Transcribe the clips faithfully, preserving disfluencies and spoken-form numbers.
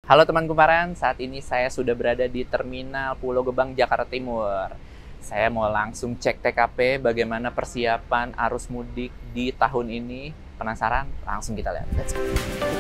Halo teman kumparan, saat ini saya sudah berada di Terminal Pulau Gebang, Jakarta Timur. Saya mau langsung cek T K P bagaimana persiapan arus mudik di tahun ini. Penasaran? Langsung kita lihat. Let's go.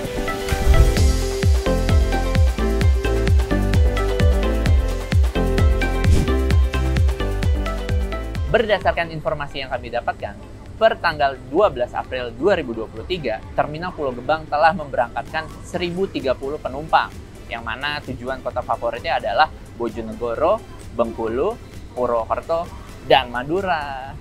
Berdasarkan informasi yang kami dapatkan, per tanggal dua belas April dua ribu dua puluh tiga, Terminal Pulau Gebang telah memberangkatkan seribu tiga puluh penumpang, yang mana tujuan kota favoritnya adalah Bojonegoro, Bengkulu, Purwokerto, dan Madura.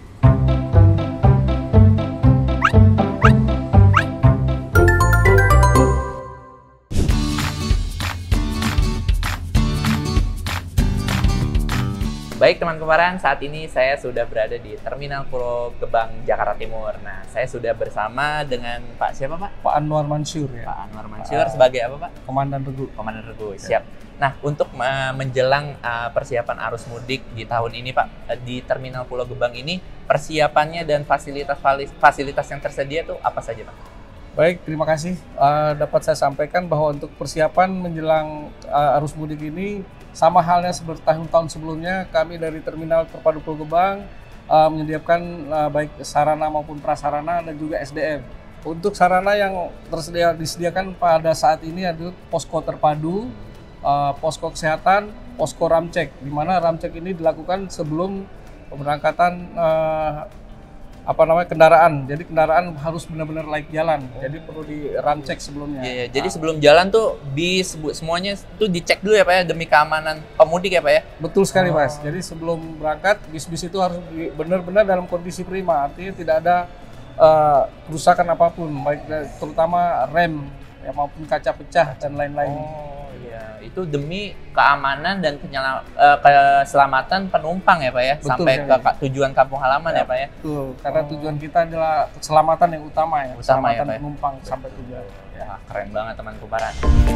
Baik teman kumparan, saat ini saya sudah berada di Terminal Pulau Gebang, Jakarta Timur. Nah, saya sudah bersama dengan Pak siapa Pak? Pak Anwar Mansur ya. Pak Anwar Mansur uh, sebagai apa Pak? Komandan Regu. Komandan Regu, siap. Nah, untuk uh, menjelang uh, persiapan arus mudik di tahun ini Pak, uh, di Terminal Pulau Gebang ini, persiapannya dan fasilitas-fasilitas yang tersedia tuh apa saja Pak? Baik, terima kasih. Uh, dapat saya sampaikan bahwa untuk persiapan menjelang uh, arus mudik ini, sama halnya seperti tahun-tahun sebelumnya, kami dari Terminal Terpadu Pulau Gebang uh, menyediakan uh, baik sarana maupun prasarana dan juga S D M. Untuk sarana yang tersedia disediakan pada saat ini adalah posko terpadu, uh, posko kesehatan, posko ramcek, di mana ramcek ini dilakukan sebelum pemberangkatan uh, apa namanya kendaraan. Jadi kendaraan harus benar-benar layak jalan. Oh. Jadi perlu di ramcek sebelumnya. Iya, yeah, jadi sebelum jalan tuh disebut semuanya tuh dicek dulu ya Pak ya, demi keamanan pemudik ya Pak ya. Betul sekali oh. Mas. Jadi sebelum berangkat bis-bis itu harus benar-benar dalam kondisi prima. Artinya tidak ada uh, kerusakan apapun, baik terutama rem ya, maupun kaca pecah dan lain-lain. Oh iya, itu demi keamanan dan kenyala, uh, keselamatan penumpang ya Pak ya. Betul, sampai sekali. Ke tujuan kampung halaman ya, ya Pak ya. Betul, karena oh. tujuan kita adalah keselamatan yang utama ya. Utama keselamatan ya, Pak, penumpang ya? Sampai tujuan. Ya, keren banget teman kumparan.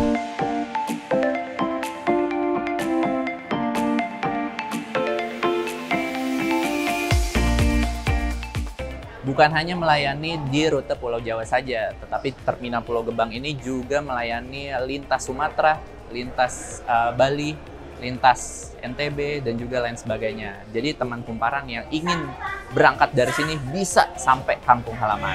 Bukan hanya melayani di rute Pulau Jawa saja, tetapi Terminal Pulau Gebang ini juga melayani lintas Sumatera, lintas uh, Bali, lintas N T B, dan juga lain sebagainya. Jadi teman kumparan yang ingin berangkat dari sini bisa sampai kampung halaman.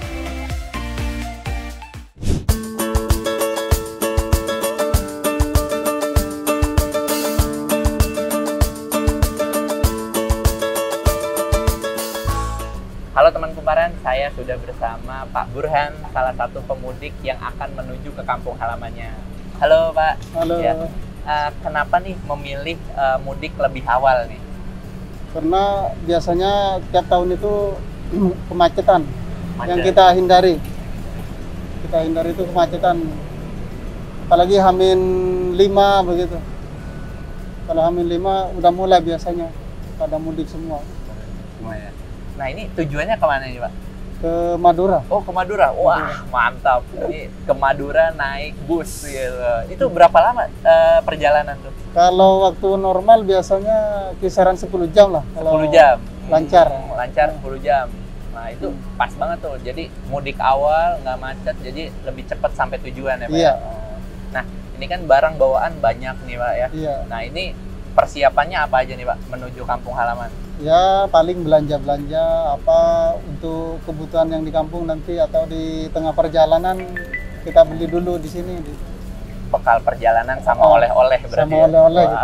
Halo teman kumparan, saya sudah bersama Pak Burhan, salah satu pemudik yang akan menuju ke kampung halamannya. Halo Pak. Halo. Ya. Uh, kenapa nih memilih uh, mudik lebih awal nih? Karena biasanya tiap tahun itu kemacetan. Macet. Yang kita hindari. Kita hindari itu kemacetan. Apalagi Hamin lima begitu. Kalau Hamin lima udah mulai biasanya pada mudik semua. Semua ya. Nah ini tujuannya kemana nih Pak? Ke Madura. Oh ke Madura, wah mantap. Ini ke Madura naik bus gitu. Itu berapa lama uh, perjalanan tuh? Kalau waktu normal biasanya kisaran sepuluh jam lah. sepuluh jam? Lancar. Hmm, lancar sepuluh jam. Nah itu pas banget tuh, jadi mudik awal, nggak macet, jadi lebih cepat sampai tujuan ya Pak? Iya. Nah ini kan barang bawaan banyak nih Pak ya? Iya. Nah ini persiapannya apa aja nih Pak menuju kampung halaman? Ya paling belanja-belanja apa untuk kebutuhan yang di kampung nanti atau di tengah perjalanan kita beli dulu di sini. Bekal perjalanan sama oleh-oleh oh, berarti. Sama oleh-oleh ya? Gitu.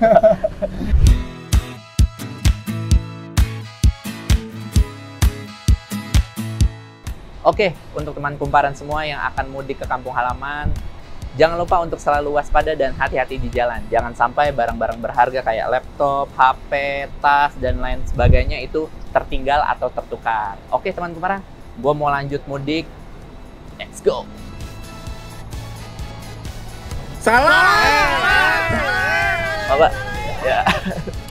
Oke, untuk teman kumparan semua yang akan mudik ke kampung halaman, jangan lupa untuk selalu waspada dan hati-hati di jalan. Jangan sampai barang-barang berharga kayak laptop, H P, tas, dan lain sebagainya itu tertinggal atau tertukar. Oke teman kumparan, gue mau lanjut mudik. Let's go! Salah! Bapak, ya.